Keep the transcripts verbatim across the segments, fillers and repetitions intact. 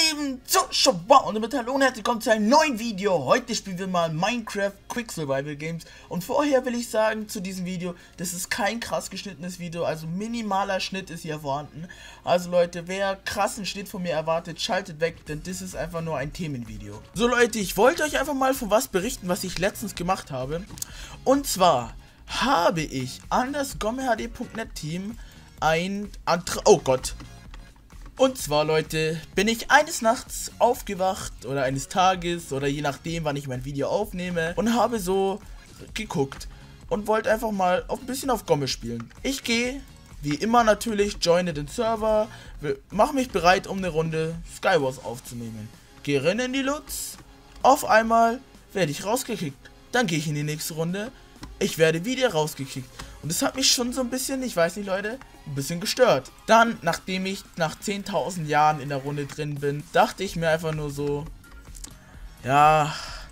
Lieben Zuschauer und damit hallo und herzlich willkommen zu einem neuen Video. Heute spielen wir mal Minecraft Quick Survival Games. Und vorher will ich sagen zu diesem Video, das ist kein krass geschnittenes Video, also minimaler Schnitt ist hier vorhanden. Also Leute, wer krassen Schnitt von mir erwartet, schaltet weg, denn das ist einfach nur ein Themenvideo. So Leute, ich wollte euch einfach mal von was berichten, was ich letztens gemacht habe. Und zwar habe ich an das gommehd punkt net Team ein Antrag... Oh Gott... Und zwar, Leute, bin ich eines Nachts aufgewacht oder eines Tages oder je nachdem, wann ich mein Video aufnehme und habe so geguckt und wollte einfach mal auf ein bisschen auf Gomme spielen. Ich gehe, wie immer natürlich, joine den Server, mache mich bereit, um eine Runde Skywars aufzunehmen. Gehe rein in die Lutz, auf einmal werde ich rausgekickt. Dann gehe ich in die nächste Runde, ich werde wieder rausgekickt. Und das hat mich schon so ein bisschen, ich weiß nicht Leute, ein bisschen gestört. Dann, nachdem ich nach zehntausend Jahren in der Runde drin bin, dachte ich mir einfach nur so, ja,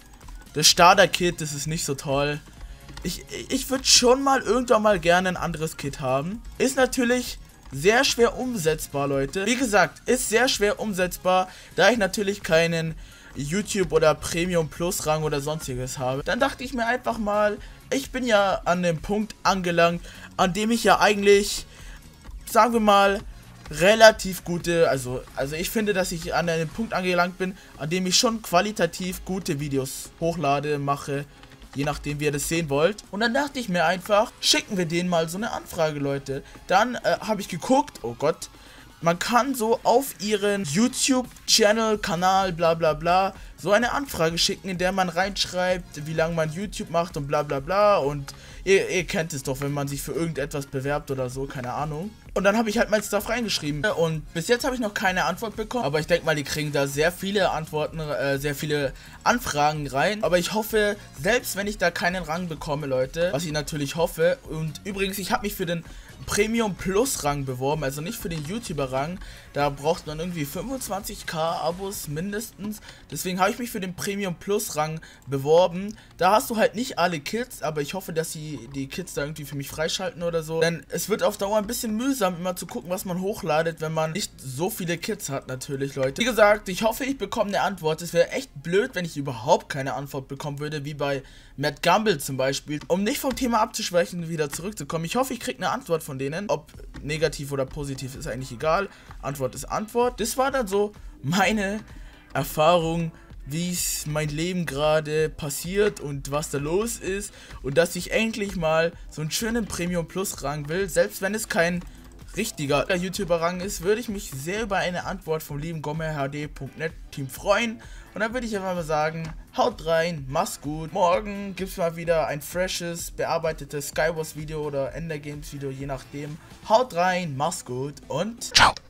das Starter-Kit, das ist nicht so toll. Ich, ich würde schon mal irgendwann mal gerne ein anderes Kit haben. Ist natürlich sehr schwer umsetzbar, Leute. Wie gesagt, ist sehr schwer umsetzbar, da ich natürlich keinen YouTube oder Premium Plus Rang oder sonstiges habe. Dann dachte ich mir einfach mal, ich bin ja an dem Punkt angelangt, an dem ich ja eigentlich, sagen wir mal, relativ gute, also, also ich finde, dass ich an einem Punkt angelangt bin, an dem ich schon qualitativ gute Videos hochlade, mache, je nachdem wie ihr das sehen wollt. Und dann dachte ich mir einfach, schicken wir denen mal so eine Anfrage, Leute. Dann äh, habe ich geguckt, oh Gott, man kann so auf ihren YouTube-Channel, Kanal, bla bla bla, so eine Anfrage schicken, in der man reinschreibt, wie lange man YouTube macht und bla bla bla. Und ihr, ihr kennt es doch, wenn man sich für irgendetwas bewerbt oder so, keine Ahnung. Und dann habe ich halt mein Stuff reingeschrieben. Und bis jetzt habe ich noch keine Antwort bekommen. Aber ich denke mal, die kriegen da sehr viele Antworten, äh, sehr viele Anfragen rein. Aber ich hoffe, selbst wenn ich da keinen Rang bekomme, Leute, was ich natürlich hoffe. Und übrigens, ich habe mich für den Premium Plus Rang beworben, also nicht für den YouTuber Rang. Da braucht man irgendwie fünfundzwanzig K Abos mindestens. Deswegen habe ich mich für den Premium Plus Rang beworben. Da hast du halt nicht alle Kits, aber ich hoffe, dass sie die Kits da irgendwie für mich freischalten oder so. Denn es wird auf Dauer ein bisschen mühsam, immer zu gucken, was man hochladet, wenn man nicht so viele Kits hat, natürlich, Leute. Wie gesagt, ich hoffe, ich bekomme eine Antwort. Es wäre echt blöd, wenn ich überhaupt keine Antwort bekommen würde, wie bei Matt Gumble zum Beispiel. Um nicht vom Thema abzuschweichen, wieder zurückzukommen. Ich hoffe, ich kriege eine Antwort von denen. Ob negativ oder positiv, ist eigentlich egal. Antwort ist Antwort. Das war dann so meine Erfahrung, wie es mein Leben gerade passiert und was da los ist. Und dass ich endlich mal so einen schönen Premium Plus Rang will. Selbst wenn es kein richtiger YouTuber-Rang ist, würde ich mich sehr über eine Antwort vom lieben gommehd punkt net Team freuen. Und dann würde ich einfach mal sagen, haut rein, mach's gut. Morgen gibt's mal wieder ein freshes, bearbeitetes Skywars Video oder Ender Games Video, je nachdem. Haut rein, mach's gut und ciao.